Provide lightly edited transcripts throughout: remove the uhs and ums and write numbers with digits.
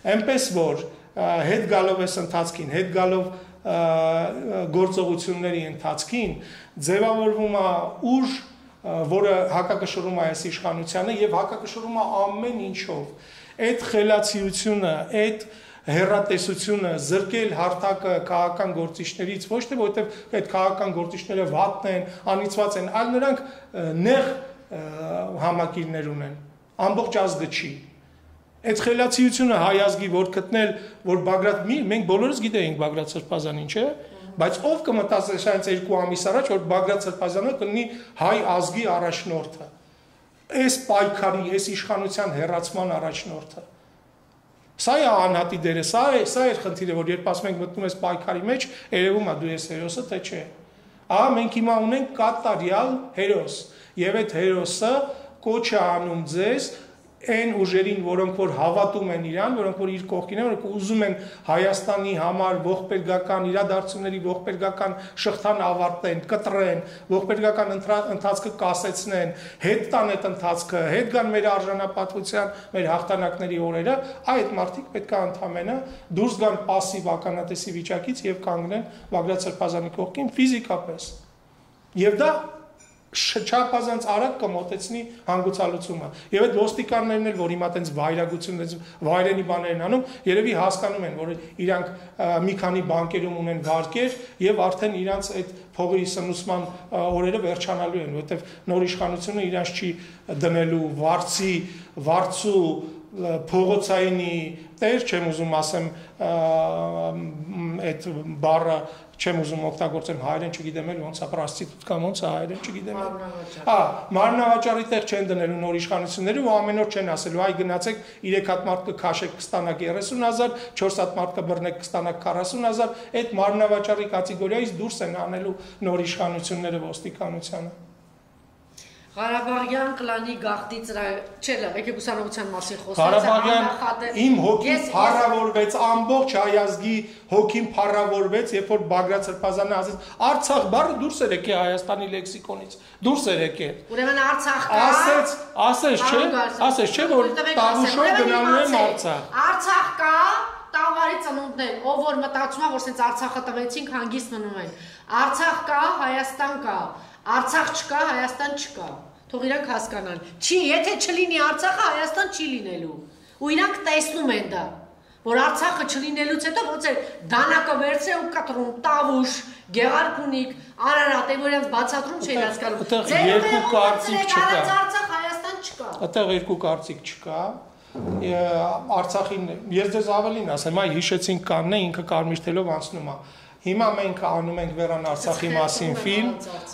Այնպես որ հետ գալով այս ընթացքին, հետ գալով գործողությունների ընթացքին ձևավորվում է ուժ, որը հակակշռում է այս իշխանությանը եւ հակակշռում է ամեն ինչով։ Այդ խելացիությունը, այդ հերատեսությունը զրկել հարթակը քաղաքական գործիչներից ոչ թե որովհետեւ այդ քաղաքական գործիչները վատն են, անիծված են, այլ նրանք նեղ համակիրներ ունեն։ Ամբողջ ազգը չի։ Այդ խելացիությունը հայ ազգի որ գտնել, որ Բագրատ մենք բոլորս գիտեինք Բագրատ Սրբազանին, չէ՞, բայց ով կմտածեր շանց 2 ամիս առաջ որ Բագրատ Սրբազանը կլինի հայ ազգի առաջնորդը։ Այս պայքարի, այս իշխանության հերացման առաջնորդը։ Սա է անհատի դերը, սա է խնդիրը, որ երբ ասում ենք մտնում ես պայքարի մեջ, երևում է դու ես հերոսը, թե չէ։ Ահա մենք հիմա ունենք կատարյալ հերոս, եւ այդ հերոսը կոչ է անում ձեզ այն ուժերին, որոնք որ հավատում են իրան, որոնք որ իր կողքին են, որոնք ուզում են Հայաստանի համար ողբերգական իրադարձությունների ողբերգական շղթան ավարտեն, կտրեն, ողբերգական ընթացքը կասեցնեն, հետ տան այդ ընթացքը, հետ գան մեր արժանապատվության, մեր հաղթանակների օրերը, այդ մարդիկ պետք է ընդամենը դուրս գան пассив ականատեսի վիճակից եւ կանգնեն Բագրատ Սրբազանի կողքին ֆիզիկապես։ Եվ դա չափազանց արագ կմոտեցնի հանգուցալուծումը։ Եվ այդ ոստիկաններն էլ, որ հիմա տենց վայրագություն, վայրենի բաներ են անում, երևի հասկանում են, որ իրանք մի քանի բանկերում ունեն վարկեր եւ արդեն իրանք այդ փողի սնուցման օրերը վերջանալու են, որովհետեւ նոր իշխանությունը իրանք չի դնելու վարձու փողոցայինի տեր, չեմ ուզում ասեմ այդ բառը չեմ ուզում օգտագործեմ հայերեն չգիտեմ էլ ոնց է պրոստիտուտկա ոնց է հայերեն չգիտեմ մարմնավաճառի տեղ չեն դնելու նոր իշխանությունները ու ամեն օր չեն ասելու այ գնացեք 3 հատ մարդ կքաշեք կստանաք 30,000 4 հատ մարդ կբռնեք կստանաք 40,000 այդ մարմնավաճառի կատեգորիայից դուրս են անելու նոր իշխանությունները ոստիկանությանը Ղարաբաղյան կլանի գաղտնի չէ լավ, եկեք ուսանողության մասին խոսենք։ Ղարաբաղյան իմ հոգին փառավորվեց, ամբողջ հայ ազգի հոգին փառավորվեց, երբ որ Բագրատ Սրբազանը ասեց Արցախ բառը դուրս էր եկել Հայաստանի լեքսիկոնից, դուրս էր եկել։ Ուրեմն Արցախ կա։ Ասեց, չէ, որ տավուշով գնալու են Արցախ։ Արցախ կա, տավարի ծնունդներ, ով որ մտածում է, որ սենց Արցախը տվեցինք, հանգիստ մնում են։ Արցախ կա, Հայաստան կա։ Արցախ չկա, Հայաստան չկա։ Թող իրանք հասկանան։ Չի, եթե չլինի Արցախը, Հայաստան չի լինելու։ Ու իրանք տեսնում են դա, որ Արցախը չլինելուց հետո ոնց է դանակը վերցրել ու կտրում, Տավուշ, Գեղարքունիք, Արարատ, եւ որոնց բացատրում չէին հասկանում։ Այդտեղ երկու կարծիք չկա։ Արցախ, Հայաստան չկա։ Այդտեղ երկու կարծիք չկա։ Արցախին ես դες ավելին ասեմ, այ հիշեցինք կանն է ինքը կարմիր թելով անցնում է։ Հիմա մենք անում ենք Վերան Արցախի մասին ֆիլմ,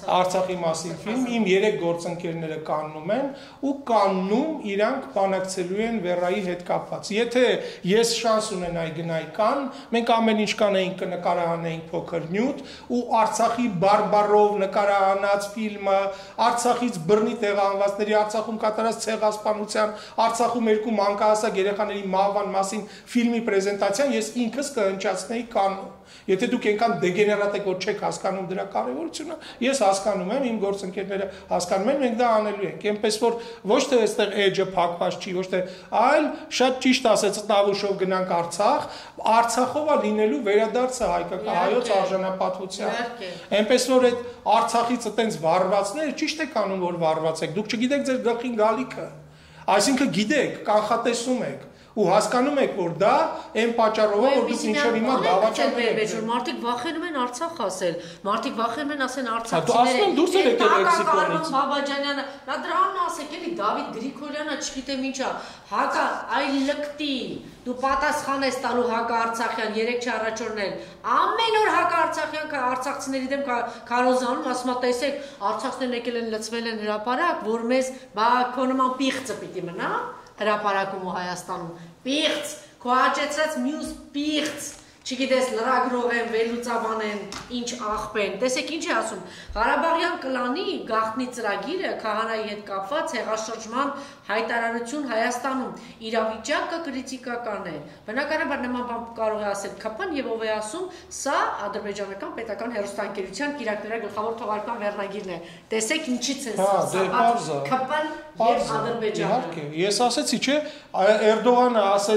իմ 3 գործընկերները կաննում են ու կաննում իրանք բանակցելու են Վերայի հետ կապված։ Եթե ես շանս ունենայի գնայի կան, մենք ամեն ինչ կանեինք կնկարահանեինք փոքր նյութ ու Արցախի բարբարով նկարահանած ֆիլմը, Արցախից բռնի տեղահանվածների, Արցախում կատարած ցեղասպանության, Արցախում 2 մանկահասակ երեխաների մահվան մասին ֆիլմի պրեզենտացիան ես ինքս կհնչացնեի կանոն։ Եթե դուք այնքան դեգեներատ եք, որ չեք հասկանում դրա կարևորությունը, ես հասկանում եմ, իմ գործընկերները հասկանում են, մենք դա անելու ենք։ Այնպես որ ոչ թե այստեղ էջը փակված չի, ոչ թե, այլ շատ ճիշտ ասեց Տավուշով գնանք Արցախ, Արցախով է լինելու վերադարձը հայոց արժանապատվության։ Այնպես որ այդ Արցախից այտենց վառվածները ճիշտ եք անում, որ վառված եք, դուք չգիտեք ձեր գլխին գալիքը։ Այսինքն գիտեք, կանխատեսում եք ու հասկանում եք, որ դա այն պատճառով է, որ դուք ինչեր հիմա դավաճանում եք։ Մարդիկ վախենում են Արցախ ասել, մարդիկ վախենում են ասեն արցախցիները։ Դու ասում դուրս եք եկել լեքսիկոնից։ Բաբաջանյանը, նա դրանն ասեք, էլի Դավիթ Գրիգորյանը, չգիտեմ ինչա, հակա այ լկտի, դու պատասխան ես տալու հակա Արցախյան 3 չառաջորներ։ Ամեն օր հակա Արցախյան արցախցիների դեմ քարոզանում, ասում է, տեսեք, արցախցիներն եկել են լցվել են հրապարակ, որ մեզ քո նման պիղծը պիտի մնա հրապարակում ու Հայաստանում, պիղծ, քո հաճեցրած մյուս պիղծ, չգիտես լրագրող են, վերլուծաբան են, ինչ աղբեն, տեսեք ինչ է ասում, Ղարաբաղյան կլանի գաղտնի ծրագիրը քահանայի հետ կապված հեղաշրջման հայտարարություն Հայաստանում, իրավիճակը կրիտիկական է, բնականաբար նման բան կարող է ասել ՔՊ-ն եւ ով է ասում, սա ադրբեջանական պետական հեռուստաընկերության կիրակների գլխավոր թողարկման վերնագիրն է, տեսեք ինչից են սա, ՔՊ-ն եւ Ադրբեջանը։ Իհարկե, ես ասեցի, չէ, Էրդողանը ասեց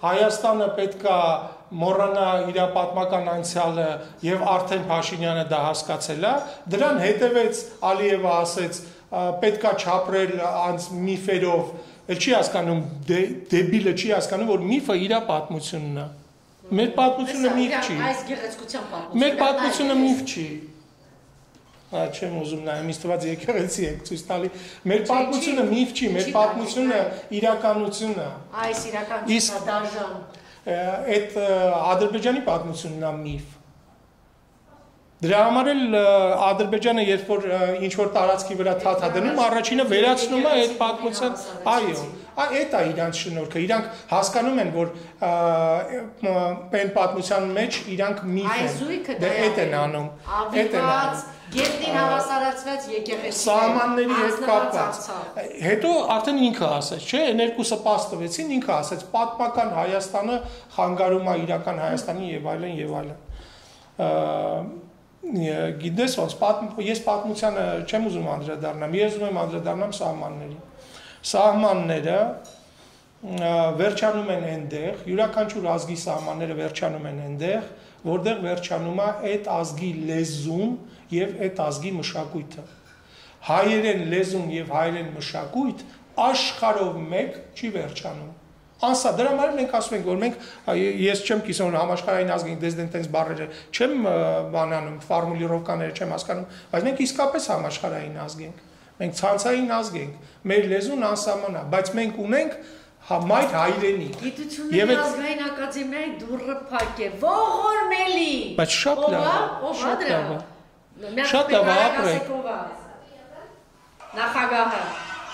Հայաստանը պետքա մոռանա իր պատմական անցյալը եւ արդեն Փաշինյանը դա հասկացել է, դրան հետևեց Ալիևը ասեց պետքա չապրել անց միֆերով, չի հասկանում դեբիլը չի հասկանում որ միֆը իր պատմությունն է։ Մեր պատմությունը միֆ չի։ Այս գեղեցկության պատմությունը։ Մեր պատմությունը միֆ չի։ Չեմ ուզում նայեմ, ինձ թվաց եկեղեցի եք ցույց տալի։ Մեր պատմությունը միֆ չի, մեր պատմությունը իրականությունն է։ Այս իրականությունն դաժան։ Այդ Ադրբեջանի պատմությունն է միֆ։ Դրա համար էլ Ադրբեջանը երբ որ ինչ որ տարածքի վրա թաթա դնում, առաջինը վերացնում է այդ պատմության, այո, այդ է իրանց շնորհքը, իրանք հասկանում են, որ այն պատմության մեջ իրանք միֆ են, դե այդ են անում, այդ են անում։ Գետնին հավասարացված եկեղեցի սահմանների հետ կապված։ Հետո արդեն ինքը ասեց, չէ, երկուսը պաս տվեցին, ինքը ասեց պատմական Հայաստանը խանգարում է իրական Հայաստանին եւ այլն եւ այլն։ Գիտես ոնց ես պատմությանը չեմ ուզում անդրադառնամ, ես ուզում եմ անդրադառնամ սահմաններին։ Սահմանները վերջանում են այնտեղ, յուրաքանչյուր ազգի սահմանները վերջանում են այնտեղ, որտեղ վերջանում է այդ ազգի լեզուն եւ այդ ազգի մշակույթը։ Հայերեն լեզուն եւ հայերեն մշակույթ աշխարհով մեկ չի վերջանում։ Անսա դրա համար մենք ասում ենք որ մենք ես չեմ կիսում համաշխարհային ազգ ենք դες դենց բառերը չեմ բանանում ֆորմուլիրովկաները չեմ հասկանում, բայց մենք իսկապես համաշխարհային ազգ ենք։ Մենք ցանցային ազգ ենք։ Մեր լեզուն անսահման է, բայց մենք ունենք մայր հայրենիք։ Գիտությունների ազգային ակադեմիայի դուռը փակ է, ողորմելի։ Բայց շատ լավ։ Շատ լավ։ Շատ լավ ապրեք։ Նախագահը։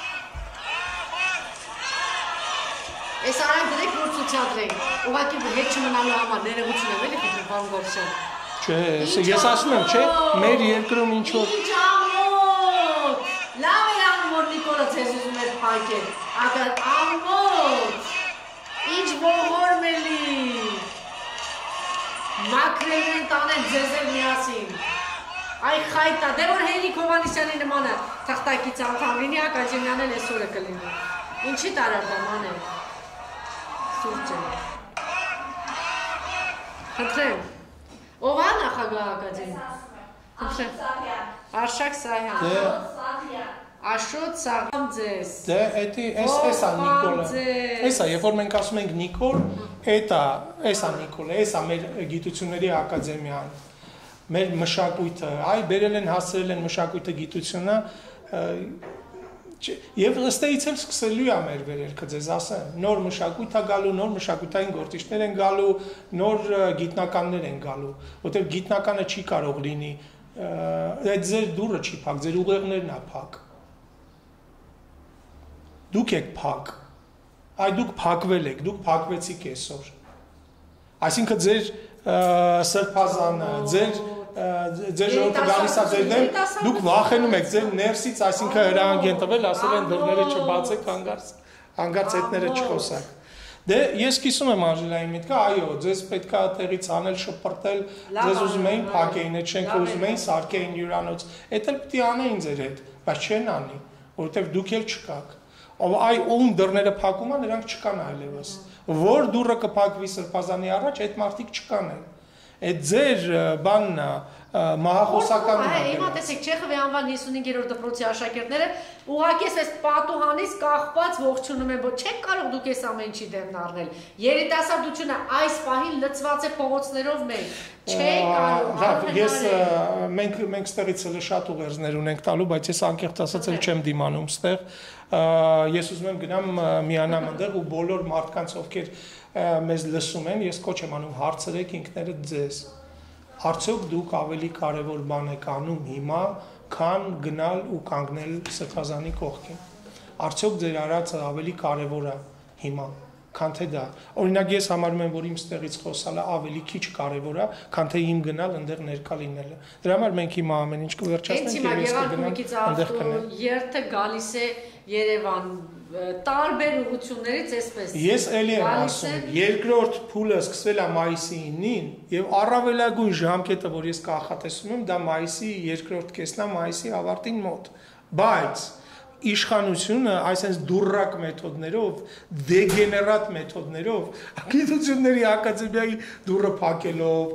Այս արանք դրեք որ ցուցադրենք։ Ուղղակի հետ չմնալու համար ներողություն եմ էլի խնդրում պարոն Գովսյան։ Չէ, ես ասում եմ, չէ, մեր երկրում ինչ որ Ինչ ամոթ։ Լավ է անում որ Նիկոլը ձեզ ուզում է փակել։ Ակար ամոթ։ Ինչ ողորմելի։ Մակրելն են տանեն ձեզ էլ միասին։ Այ խայտա, դե որ Հենրիկ Հովհաննիսյանի նմանը թղթակից անդամ լինի, ակադեմիան էլ այսօրը կլինի։ Ինչի տարավ դա մանե։ Սուրճ է։ Խնդրեմ։ Ով է նախագահ ակադեմիա։ Խնդրեմ։ Արշակ Սահյան։ Աշոտ Սաղամ ձեզ։ Դե էսա Նիկոլը։ Էսա, երբ որ մենք ասում ենք Նիկոլ, էսա Նիկոլը, էսա մեր գիտությունների ակադեմիան, մեր մշակույթը, այ բերել են հասցրել են մշակույթը գիտությունը, եւ ըստ էից էլ սկսելու է մեր վերելքը ձեզ ասեմ, նոր մշակույթ է գալու, նոր մշակութային գործիչներ են գալու, նոր գիտնականներ են գալու, որտեղ գիտնականը չի կարող լինի, այդ ձեր դուռը չի փակ, ձեր ուղեղներն է փակ։ Դուք եք փակ, այ դուք փակվել եք, դուք փակվեցիք այսօր։ Այսինքն ձեր սրբազանը, ձեր ժողովուրդը գալիս է ձեր դեմ, դուք վախենում եք ձեր ներսից, այսինքն հրահանգ են տվել, ասել են դռները չբացեք, հանգարց հետները չխոսակ։ Դե ես կիսում եմ Անժելայի միտքը, այո, ձեզ պետքա տեղից անել շպրտել, ձեզ ուզում էին փակեին, այդ շենքը ուզում էին սարքեին հյուրանոց, այդ էլ պիտի անեին ձեր հետ, բայց չեն անի, որովհետև դուք էլ չկաք։ Այ ում դռները փակում են, նրանք չկան այլևս։ Որ դուռը կփակվի սրբազանի առաջ, այդ մարդիկ չկան են։ Այդ ձեր բանն է, մահախոսականն է։ Հիմա տեսեք Չեխովի անվան 55-րդ դպրոցի աշակերտները ուղղակի այս պատուհանից կախված ողջունում են, որ չեք կարող դուք այս ամեն ինչի դեմն առնել։ Երիտասարդությունը այս պահին լցված է փողոցներով մեկ։ Չեք կարող։ Ես մենք ստեղից շատ ուղերձներ ունենք տալու, բայց ես անկեղծ ասած էլ չեմ դիմանում ստեղ։ Ես ուզում եմ գնամ միանամ այնտեղ ու բոլոր մարդկանց ովքեր մեզ լսում են, ես կոչ եմ անում հարցրեք ինքներդ ձեզ։ Արդյոք դուք ավելի կարևոր բան եք անում հիմա, քան գնալ ու կանգնել սրբազանի կողքին։ Արդյոք ձեր արածը ավելի կարևոր է հիմա, քան թե դա։ Օրինակ ես համարում եմ, որ իմ ստեղից խոսալը ավելի քիչ կարևոր է, քան թե իմ գնալ այնտեղ ներկա լինելը։ Դրա համար մենք հիմա ամեն ինչ կվերջացնենք եւ ես կգնամ այնտեղ կնեմ։ Երթը գալիս է Երևան տարբեր ուղություններից այսպես։ Ես էլի եմ ասում, երկրորդ փուլը սկսվել է մայիսի 9-ին եւ առավելագույն ժամկետը, որ ես կանխատեսում եմ, դա մայիսի երկրորդ կեսն է, մայիսի ավարտին մոտ։ Բայց իշխանությունը այսպես դուրրակ մեթոդներով, դեգեներատ մեթոդներով, գիտությունների ակադեմիայի դուրը փակելով,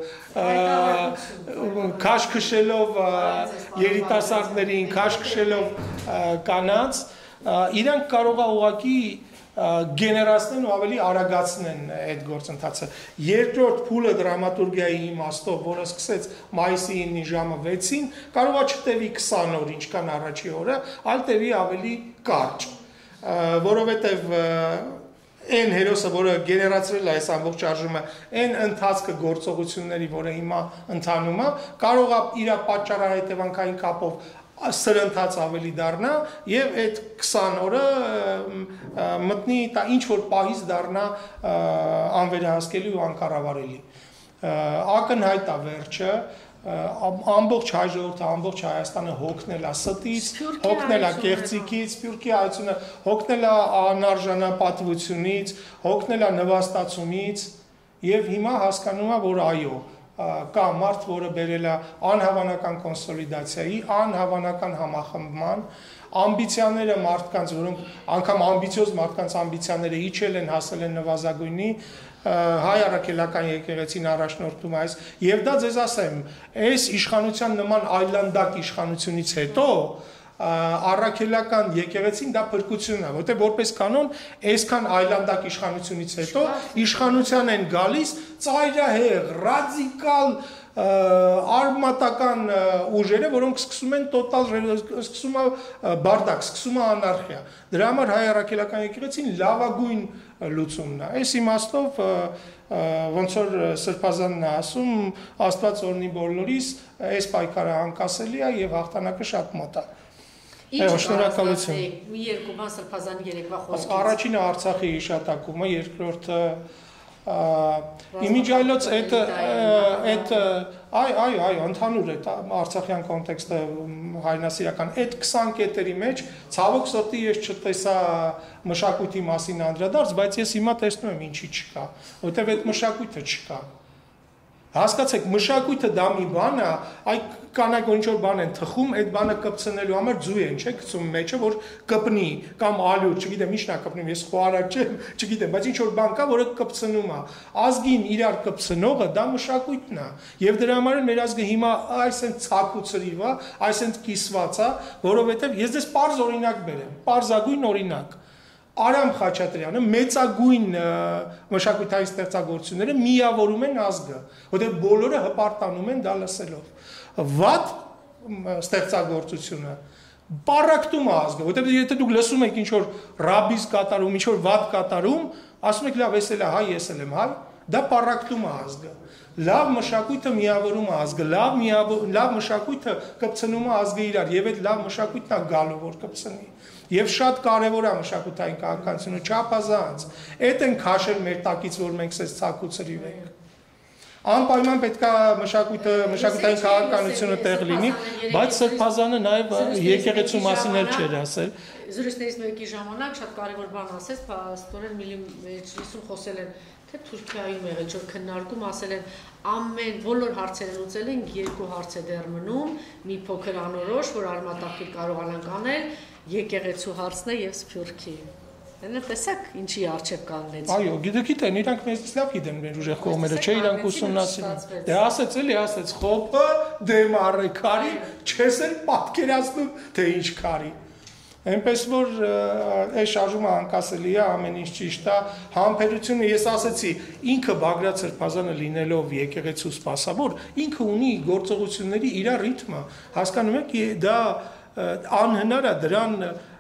քաշ քշելով երիտասարդներին, քաշ քշելով կանանց, իրանք կարող է ուղղակի գեներացնեն ու ավելի արագացնեն այդ գործընթացը։ Երկրորդ փուլը դրամատուրգիայի իմաստով, որը սկսեց մայիսի 9-ի ժամը 6-ին, կարող է չտևի 20 օր, ինչքան առաջի օրը, այլ տևի ավելի կարճ, որովհետև այն հերոսը, որը գեներացրել է այս ամբողջ արժումը, այն ընթացքը գործողությունների, որը հիմա ընթանում է, կարող է իր պատճառահետևանքային կապով սրընթաց ավելի դառնա եւ այդ 20 օրը մտնի ինչ որ պահից դառնա անվերահսկելի ու անկառավարելի։ Ակնհայտ է վերջը, ամբողջ հայ ժողովուրդը, ամբողջ Հայաստանը հոգնել է ստից, հոգնել է կեղծիքից, Սփյուռքի հայությունը հոգնել է անարժանապատվությունից, հոգնել է նվաստացումից եւ հիմա հասկանում է, որ այո, կա մարդ, որը բերել է անհավանական կոնսոլիդացիայի, անհավանական համախմբման, ամբիցիաները մարդկանց, որոնք անգամ ամբիցիոզ մարդկանց ամբիցիաները իջել են, հասել են նվազագույնի, հայ առաքելական եկեղեցին առաջնորդում այս, եւ դա ձեզ ասեմ, այս իշխանության նման այլանդակ իշխանությունից հետո առաքելական եկեղեցին դա փրկությունն է, որտեղ որպես կանոն այսքան այլանդակ իշխանությունից հետո իշխանության են գալիս ծայրահեղ, ռադիկալ արմատական ուժերը, որոնք սկսում են սկսում է բարդակ, սկսում է անարխիա։ Դրա համար հայ առաքելական եկեղեցին լավագույն լուծումն է։ Այս իմաստով ոնց որ Սրբազանն է ասում, Աստված օրհնի բոլորիս, այս պայքարը անկասելի է եւ հաղթանակը շատ մոտ է։ Շնորհակալություն։ Մի երկու բան Սրբազանի երեկվա խոսքից։ Առաջինը Արցախի հիշատակումը, երկրորդը իմիջայլոց այ ընդհանուր է արցախյան կոնտեքստը հայրենասիրական այդ 20 կետերի մեջ ցավոք սրտի ես չտեսա մշակույթի մասին անդրադարձ, բայց ես հիմա տեսնում եմ ինչի չկա, որտեղ այդ մշակույթը չկա։ Հասկացեք, մշակույթը դա մի բան է, այ կանայք ինչ որ բան են թխում, այդ բանը կպցնելու համար ձու են, չէ՞, գցում մեջը, որ կպնի կամ ալյուր, չգիտեմ, ինչն է կպնում, ես խոհարակ չեմ, չգիտեմ, բայց ինչ որ բան կա, որը կպցնում է։ Ազգին իրար կպցնողը դա մշակույթն է, եւ դրա համար էլ մեր ազգը հիմա այսեն ցակ ու ծրիվ է, այսեն կիսված է, որովհետեւ ես դες պարզ օրինակ բերեմ, պարզագույն օրինակ։ Արամ Խաչատրյանը մեծագույն մշակութային ստեղծագործությունները միավորում են ազգը, որտեղ բոլորը հպարտանում են դա լսելով։ Վատ ստեղծագործությունը պարակտում է ազգը, որտեղ եթե դուք լսում եք ինչ որ ռաբիս կատարում, ինչ որ վատ կատարում, ասում եք լավ, ես էլ հայ, ես էլ եմ հայ, դա պարակտում է ազգը։ Լավ մշակույթը միավորում է ազգը, լավ մշակույթը կպցնում է ազգը իրար, եւ այդ լավ մշակույթն է գալու, որ կպցնի։ Եվ շատ կարևոր է մշակութային քաղաքականությունը, չափազանց։ Այդ են քաշել մեր տակից, որ մենք ցես ցակու ծրիվ ենք։ Անպայման պետք է մշակութային քաղաքականությունը տեղ լինի, բայց Սրբազանը նաև եկեղեցու մասին էլ չէր ասել։ Զրույցներից մեկի ժամանակ շատ կարևոր բան ասեց, պաստորեն Միլի մեջլիսում խոսել են թե Թուրքիայում եղել ինչ-որ քննարկում, ասել են ամեն բոլոր հարցերը լուծել են, երկու հարց է դեռ մնում, մի փոքր անորոշ, որ արմատախիլ կարողանանք անել, եկեղեցու հարցն է եւ Սփյուռքի։ Այնը տեսակ ինչի արժեվ կանգնեց։ Այո, գիտեն, իրանք մեզ լավ գիտեն մեր ուժեղ կողմերը, չէ, իրանք ուսումնասիրում։ Դե ասեց էլի, ասեց խոպը դեմ առե քարի, չես էլ պատկերացնում, թե ինչ քարի։ Այնպես որ այս շարժումը անկասելի է, ամեն ինչ ճիշտ է, համբերությունը ես ասեցի, ինքը Բագրատ Սրբազանը լինելով եկեղեցու սպասավոր, ինքը ունի գործողությունների իր ռիթմը, հասկանում եք, դա անհնար է դրան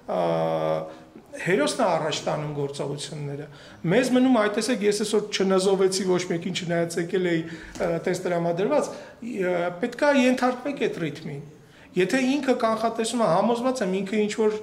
հերոսն է առաջ տանում գործողությունները։ Մեզ մնում այ տեսեք, ես այսօր չնզովեցի ոչ մեկին չնայած եկել էի տեստրամադրված, պետք է ենթարկվեք այդ ռիթմին։ Եթե ինքը կանխատեսում է, համոզված եմ, ինքը ինչ-որ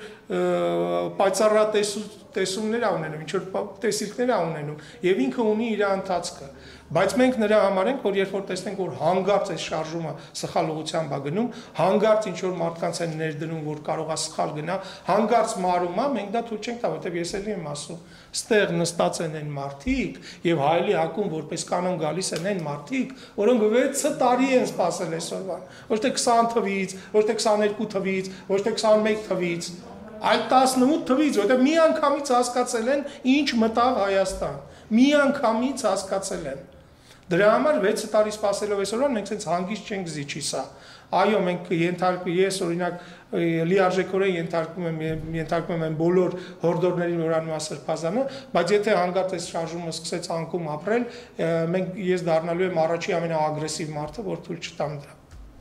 պայծառատեսումներ է ունենում, ինչ-որ տեսիլքներ է ունենում, և ինքը ունի իր ընթացքը, բայց մենք նրա համար ենք, որ երբ որ տեսնենք, որ հանգարց այս շարժումը սխալ ուղղությամբ է գնում, հանգարց ինչ-որ մարդկանց են ներդնում, որ կարող է սխալ գնա, հանգարց մարում է, մենք դա թույլ չենք տա, որտեղ ես էլի եմ ասում, ստեղ նստած են այն մարդիկ եւ հայելի հակում որպես կանոն գալիս են այն մարդիկ, որոնք 6 տարի են սպասել այսօրվան, ոչ թե 20 թվից, ոչ թե 22 թվից, ոչ թե 21 թվից, Այդ 18 թվից, որտեղ մի անգամից հասկացել են ինչ մտավ Հայաստան։ Մի անգամից հասկացել են։ Դրա համար 6 տարի սպասելով այսօրվան մենք ցենց հանգիստ չենք զիջի սա։ Այո, մենք ես օրինակ լիարժեքորեն ենթարկում եմ բոլոր հորդորներին որանում սրբազանը, բայց եթե հանգարտ այս շարժումը սկսեց անկում ապրել, ես դառնալու եմ առաջի ամենաագրեսիվ մարդը, որ թույլ չտամ դրա։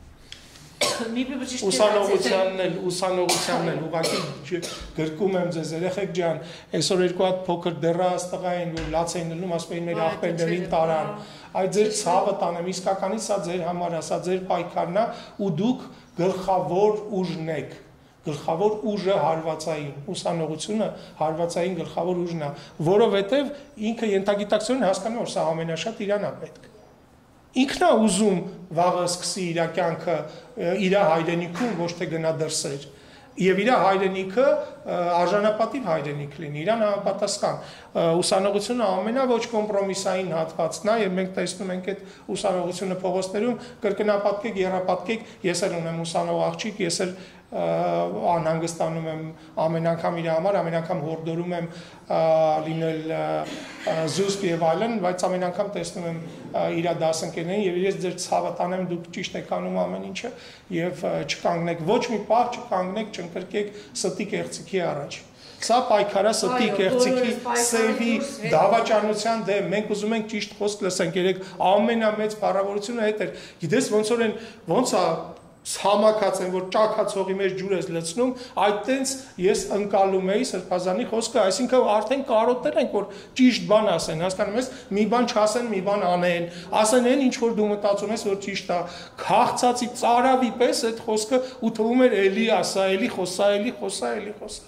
Ուսանողությանն էլ ուղղակի գրկում եմ ձեզ, երեխեք ջան, այսօր երկու հատ փոքր դեռահաս տղա են, որ լաց էին լնում, ասում էին մեր աղբերներին տարան, այդ ձեր ցավը տանեմ, իսկականից սա ձեր համար է, սա ձեր պայքարն է, ու դուք գլխավոր ուժն եք, գլխավոր ուժը հարվածային, ուսանողությունը հարվածային գլխավոր ուժն է, որովհետև ինքը ենթագիտակցորեն հասկանում որ սա ամենաշատ իրան է պետք։ Ինքն է ուզում վաղը սկսի իր կյանքը իր հայրենիքում, ոչ թե գնա դրսեր, եւ իր հայրենիքը արժանապատիվ հայրենիք լինի, իրան համապատասխան։ Ուսանողությունը ամենաոչ կոմպրոմիսային հատվածն է, եւ մենք տեսնում ենք այդ ուսանողությունը փողոցներում կրկնապատկեք, եռապատկեք, ես էլ ունեմ ուսանող աղջիկ, ես էլ անհանգստանում եմ ամեն անգամ իր համար, ամեն անգամ հորդորում եմ լինել զուսպ եւ այլն, բայց ամեն անգամ տեսնում եմ իր դասընկերներին եւ ես ձեր ցավը տանեմ, դուք ճիշտ եք անում ամեն ինչը եւ չկանգնեք, ոչ մի պահ չկանգնեք, չընկրկեք ստի կեղծիքի առաջ։ Սա պայքարա ստի կեղծիքի, սևի, դավաճանության դեմ, մենք ուզում ենք ճիշտ խոսք լսենք, երեք ամենամեծ փառավորությունը հետ էր։ Գիտես ոնց է համակած են, որ ճաքացողի մեջ ջուր ես լցնում, այդ տենց ես ընկալում էի սրբազանի խոսքը, այսինքն արդեն կարոտել ենք, որ ճիշտ բան ասեն, հասկանում ես, մի բան չասեն, մի բան անեն, ասեն այն, ինչ որ դու մտածում ես, որ ճիշտ է, քաղցածի ծարավի պես այդ խոսքը ու թվում էր էլի ասա, էլի խոսա, էլի խոսա, էլի խոսա։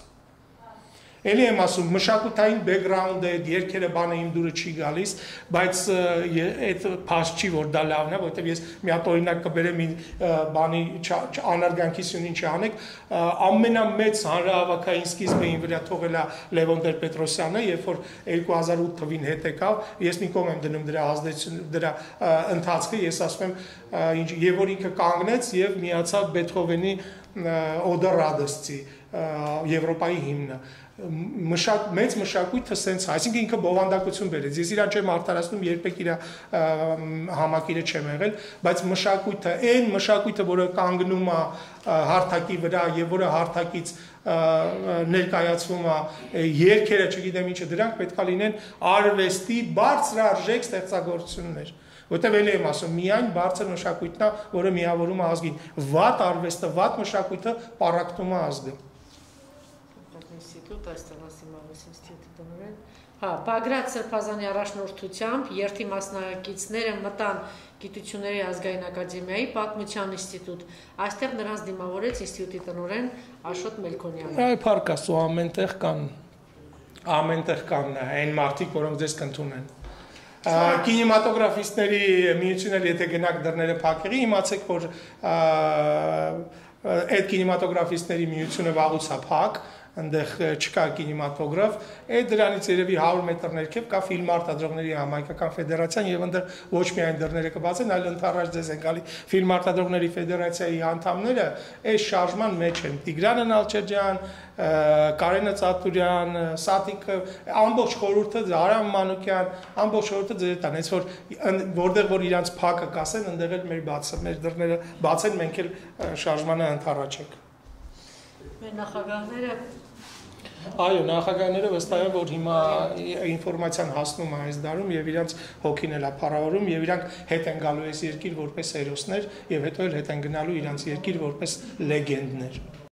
Էլի եմ ասում, մշակութային բեքգրաունդը, այդ երկերը բանը իմ դուրը չի գալիս, բայց այդ փաստ չի, որ դա լավն է, որովհետև ես մի հատ օրինակ կբերեմ բանի անարգանքիսյունին չանեք, ամենամեծ հանրահավաքային սկիզբը ին վրա թողել է Լևոն Տեր-Պետրոսյանը, երբ որ 2008 թվին հետ եկավ, ես մի կողմ եմ դնում դրա ազդեցությունը, դրա ընթացքը, ես ասում եմ, եւ որ ինքը կանգնեց եւ միացավ Բեթհովենի Օդա Ռադոստի Եվրոպայի հիմնը մեծ մշակույթը սենց, այսինքն ինքը բովանդակություն բերեց, ես իրան չեմ արդարացնում, երբեք իր համակիրը չեմ եղել, բայց մշակույթը, այն մշակույթը, որը կանգնում է հարթակի վրա եւ որը հարթակից ներկայացվում է երկերը, չգիտեմ ինչը, դրանք պետք է լինեն արվեստի բարձրարժեք ստեղծագործություններ, որտեղ էլի եմ ասում, միայն բարձր մշակույթն է, որը միավորում է ազգին, վատ արվեստը, վատ մշակույթը պառակտում է ազգը։ Հա, Բագրատ Սրբազանի առաջնորդությամբ երթի մասնակիցները մտան Գիտությունների ազգային ակադեմիայի պատմության ինստիտուտ, այստեղ նրանց դիմավորեց ինստիտուտի տնօրեն Աշոտ Մելքոնյանը։ Այ փառք Աստծո, ամենտեղ կան այն մարդիկ, որոնք ձեզ կընդունեն։ Կինեմատոգրաֆիստների միությունն էլ եթե գնաք դռները փակեղի, իմացեք, որ այդ կինեմատոգրաֆիստների միությունը վաղուց է փակ, այնտեղ չկա կինեմատոգրաֆ, այդ դրանից երևի 100 մետր ներքև կա ֆիլմ արտադրողների համայնքական ֆեդերացիան եւ այնտեղ ոչ միայն դռները կբացեն, այլ ընդառաջ ձեզ են գալի ֆիլմ արտադրողների ֆեդերացիայի անդամները, այս շարժման մեջ են Տիգրանը Նալչեջյան, Կարենը Ծատուրյան, Սաթիկը, ամբողջ խորհուրդը, Արամ Մանուկյան, ամբողջ խորհուրդը ձեր տան, այս որտեղ որ իրանց փակը կասեն, այնտեղ էլ մեր դռները բացեն, մենք էլ շարժմանը ընդառաջ ենք։ Մեր նախագահները Այո, նախագահները վստահ են, որ հիմա ինֆորմացիան հասնում է այս դարում եւ իրանց հոգին էլ է փառավորում եւ իրանք հետ են գալու այս երկիր որպես հերոսներ եւ հետո էլ հետ են գնալու իրանց երկիր որպես լեգենդներ։